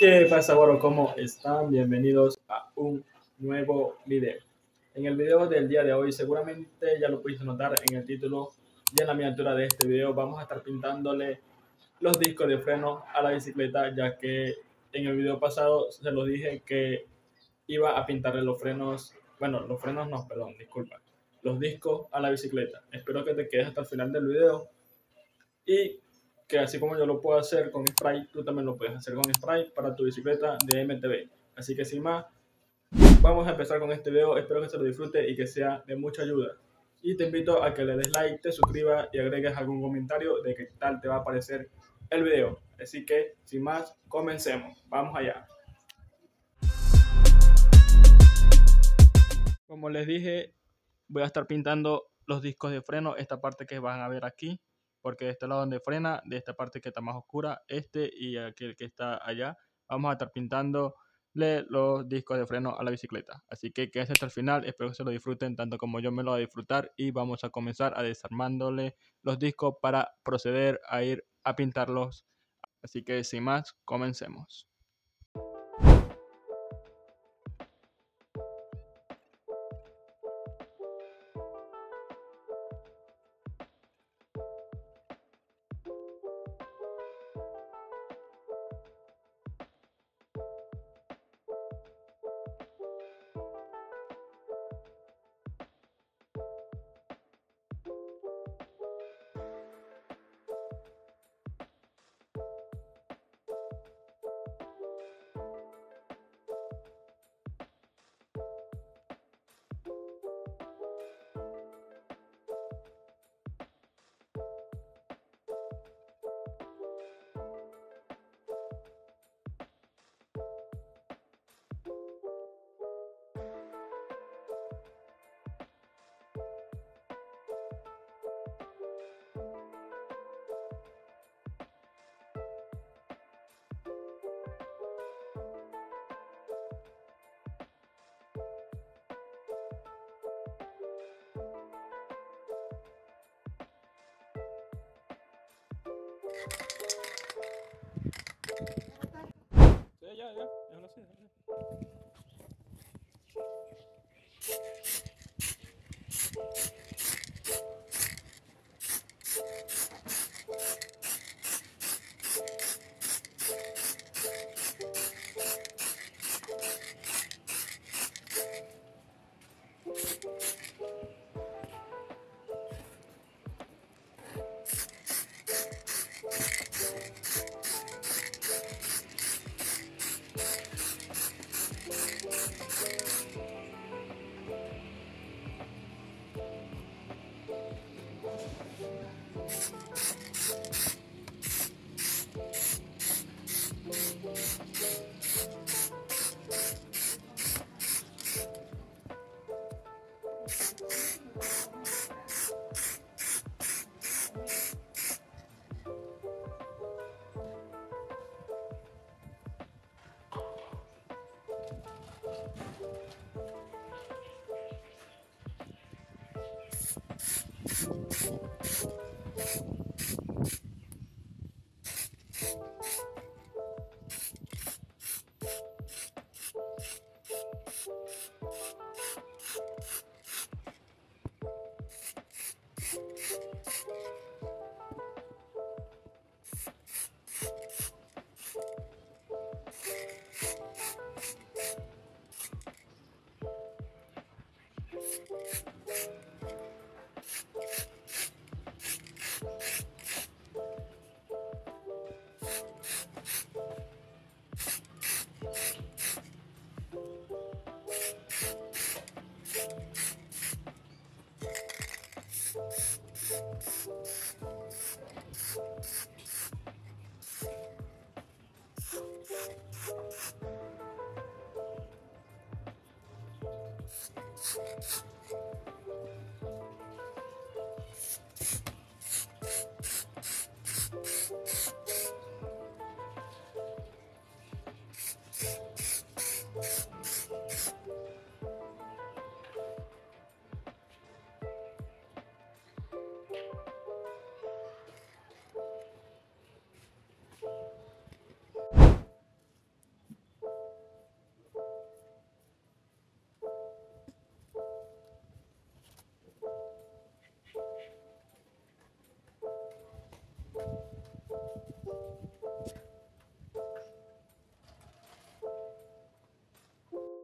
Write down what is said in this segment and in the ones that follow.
¿Qué pasa, bueno? ¿Cómo están? Bienvenidos a un nuevo video. En el video del día de hoy, seguramente ya lo pudiste notar en el título y en la miniatura de este video, vamos a estar pintándole los discos de freno a la bicicleta, ya que en el video pasado se los dije que iba a pintarle los frenos, bueno, los frenos no, perdón, disculpa, los discos a la bicicleta. Espero que te quedes hasta el final del video y que así como yo lo puedo hacer con spray, tú también lo puedes hacer con spray para tu bicicleta de MTB. Así que sin más, vamos a empezar con este video. Espero que se lo disfrute y que sea de mucha ayuda. Y te invito a que le des like, te suscribas y agregues algún comentario de qué tal te va a parecer el video. Así que sin más, comencemos. Vamos allá. Como les dije, voy a estar pintando los discos de freno, esta parte que van a ver aquí, porque de este lado donde frena, de esta parte que está más oscura, y aquel que está allá, vamos a estar pintando los discos de freno a la bicicleta. Así que quédense hasta el final, espero que se lo disfruten tanto como yo me lo voy a disfrutar y vamos a comenzar a desarmándole los discos para proceder a ir a pintarlos. Así que sin más, comencemos. Sí, ya, déjalo así, déjalo así.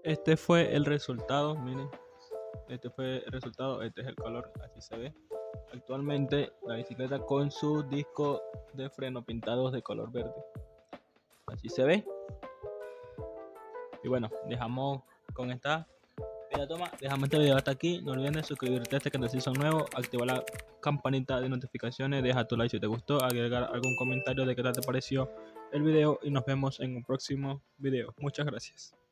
este fue el resultado, miren. Este fue el resultado, este es el color, así se ve. Actualmente la bicicleta con su disco de freno pintados de color verde. Así se ve. Y bueno, dejamos con esta toma, dejamos este video hasta aquí. No olvides suscribirte a este canal si son nuevos, activar la campanita de notificaciones, deja tu like si te gustó, agregar algún comentario de qué tal te pareció el video y nos vemos en un próximo video. Muchas gracias.